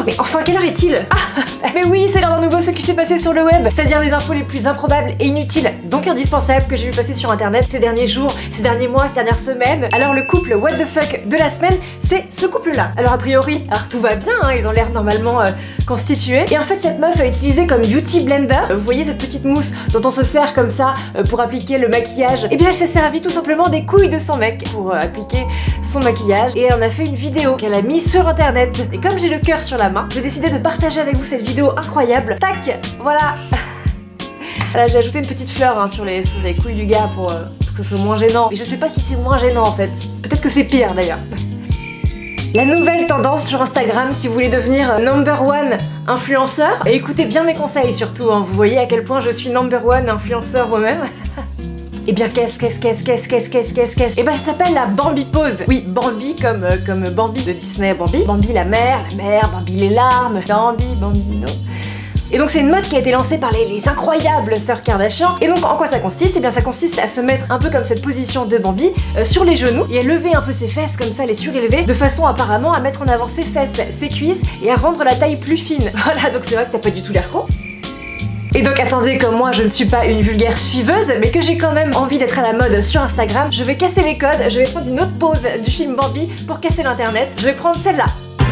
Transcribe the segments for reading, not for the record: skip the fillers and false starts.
Mais enfin, quelle heure est-il? Ah, mais oui, c'est l'heure d'un nouveau ce qui s'est passé sur le web, c'est-à-dire les infos les plus improbables et inutiles, donc indispensables, que j'ai vu passer sur internet ces derniers jours, ces derniers mois, ces dernières semaines. Alors le couple what the fuck de la semaine, c'est ce couple-là. Alors a priori, tout va bien, hein, ils ont l'air normalement constitués. Et en fait, cette meuf a utilisé comme beauty blender, vous voyez cette petite mousse dont on se sert comme ça pour appliquer le maquillage. Et bien elle s'est servi tout simplement des couilles de son mec pour appliquer son maquillage. Et elle en a fait une vidéo qu'elle a mise sur internet. Et comme j'ai le cœur sur la main, j'ai décidé de partager avec vous cette vidéo incroyable. Tac, voilà. Là, j'ai ajouté une petite fleur hein, sur les couilles du gars pour que ce soit moins gênant. Mais je sais pas si c'est moins gênant en fait. Peut-être que c'est pire d'ailleurs. La nouvelle tendance sur Instagram, si vous voulez devenir number one influenceur, et écoutez bien mes conseils surtout, hein, vous voyez à quel point je suis number one influenceur moi-même. Et bien qu'est-ce Et ben ça s'appelle la Bambi pose. Oui, Bambi comme Bambi de Disney, Bambi. Bambi la mer, Bambi les larmes, Bambino. Et donc c'est une mode qui a été lancée par les incroyables sœurs Kardashian. Et donc en quoi ça consiste? Eh bien ça consiste à se mettre un peu comme cette position de Bambi sur les genoux et à lever un peu ses fesses comme ça, les surélever, de façon apparemment à mettre en avant ses fesses, ses cuisses et à rendre la taille plus fine. Voilà, donc c'est vrai que t'as pas du tout l'air con. Et donc attendez, comme moi je ne suis pas une vulgaire suiveuse, mais que j'ai quand même envie d'être à la mode sur Instagram, je vais casser les codes, je vais prendre une autre pose du film Bambi pour casser l'internet. Je vais prendre celle-là.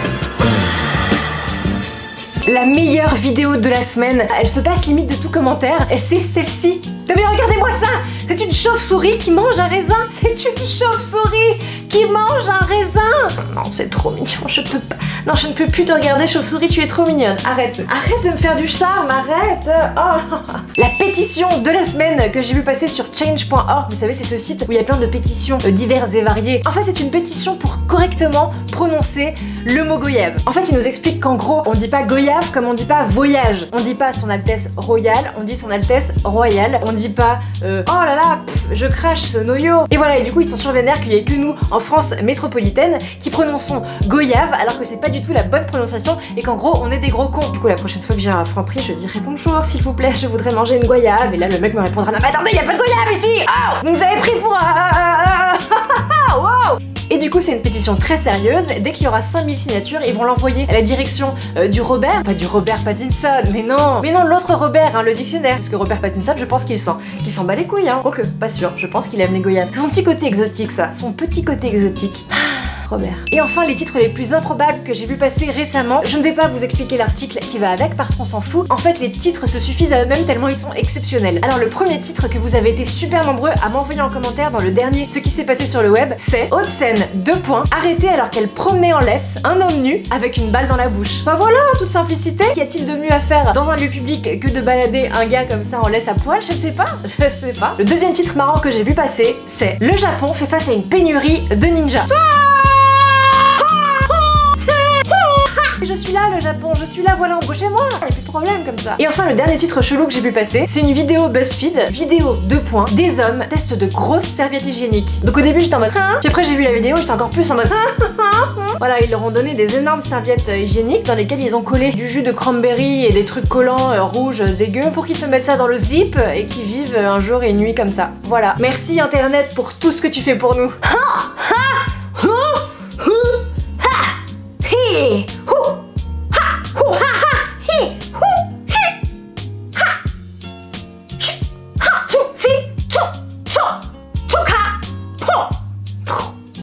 La meilleure vidéo de la semaine, elle se passe limite de tout commentaire, et c'est celle-ci. Mais regardez-moi ça! C'est une chauve-souris qui mange un raisin! C'est une chauve-souris qui mange un raisin! Non, c'est trop mignon, je peux pas... Non, je ne peux plus te regarder, chauve-souris, tu es trop mignonne. Arrête! Arrête de me faire du charme, arrête! Oh. La pétition de la semaine que j'ai vu passer sur change.org, vous savez, c'est ce site où il y a plein de pétitions diverses et variées. En fait, c'est une pétition pour correctement prononcer le mot Goyave. En fait, il nous explique qu'en gros, on dit pas Goyave comme on dit pas voyage. On dit pas son Altesse Royale, on dit son Altesse Royale. On dit pas oh là là, je crache ce noyo. Et voilà, et du coup, ils sont sur vénère qu'il y ait que nous, en France métropolitaine, qui prononçons Goyave, alors que c'est pas du tout la bonne prononciation et qu'en gros, on est des gros cons. Du coup, la prochaine fois que j'irai à Franprix, je dirai bonjour, s'il vous plaît, je voudrais manger une goyave. Et là, le mec me répondra non, mais attendez, y a pas de goyave ici! Oh, vous nous avez pris pour wow! Et du coup, c'est une pétition très sérieuse. Dès qu'il y aura 5000 signatures, ils vont l'envoyer à la direction du Robert. Pas du Robert Pattinson, mais non, l'autre Robert, hein, le dictionnaire. Parce que Robert Pattinson, je pense qu'il s'en bat les couilles, hein. Quoique, pas sûr, je pense qu'il aime les goyaves. C'est son petit côté exotique, ça. Son petit côté exotique. Robert. Et enfin, les titres les plus improbables que j'ai vu passer récemment. Je ne vais pas vous expliquer l'article qui va avec parce qu'on s'en fout. En fait, les titres se suffisent à eux-mêmes tellement ils sont exceptionnels. Alors, le premier titre que vous avez été super nombreux à m'envoyer en commentaire dans le dernier Ce qui s'est passé sur le web, c'est Haute-Seine, 2 points, arrêtée alors qu'elle promenait en laisse un homme nu avec une balle dans la bouche. Bah voilà, en toute simplicité. Qu'y a-t-il de mieux à faire dans un lieu public que de balader un gars comme ça en laisse à poil? Je ne sais pas. Je sais pas. Le deuxième titre marrant que j'ai vu passer, c'est Le Japon fait face à une pénurie de ninjas. Je suis là, le Japon, je suis là, voilà, embauchez-moi, y'a plus de problème comme ça. Et enfin, le dernier titre chelou que j'ai vu passer, c'est une vidéo BuzzFeed, vidéo 2 points, des hommes testent de grosses serviettes hygiéniques. Donc au début, j'étais en mode puis après j'ai vu la vidéo, j'étais encore plus en mode voilà, ils leur ont donné des énormes serviettes hygiéniques dans lesquelles ils ont collé du jus de cranberry et des trucs collants rouges dégueux pour qu'ils se mettent ça dans le slip et qu'ils vivent un jour et une nuit comme ça. Voilà. Merci Internet pour tout ce que tu fais pour nous.